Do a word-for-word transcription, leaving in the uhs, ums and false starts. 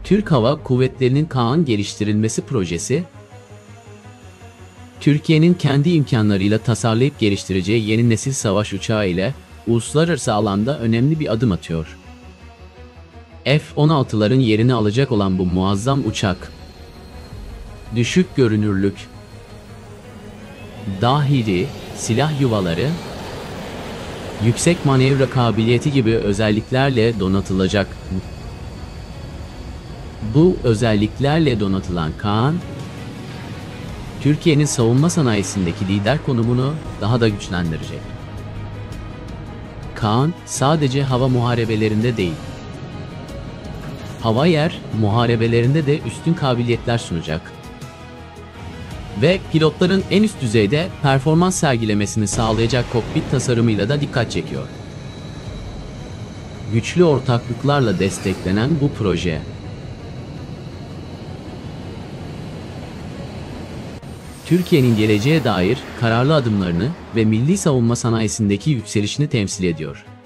Türk Hava Kuvvetleri'nin Kaan geliştirilmesi projesi, Türkiye'nin kendi imkanlarıyla tasarlayıp geliştireceği yeni nesil savaş uçağı ile uluslararası alanda önemli bir adım atıyor. F on altıların yerini alacak olan bu muazzam uçak, düşük görünürlük, dahili silah yuvaları, yüksek manevra kabiliyeti gibi özelliklerle donatılacak. Bu özelliklerle donatılan Kaan, Türkiye'nin savunma sanayisindeki lider konumunu daha da güçlendirecek. Kaan, sadece hava muharebelerinde değil, hava yer muharebelerinde de üstün kabiliyetler sunacak. Ve pilotların en üst düzeyde performans sergilemesini sağlayacak kokpit tasarımıyla da dikkat çekiyor. Güçlü ortaklıklarla desteklenen bu proje, Türkiye'nin geleceğe dair kararlı adımlarını ve milli savunma sanayisindeki yükselişini temsil ediyor.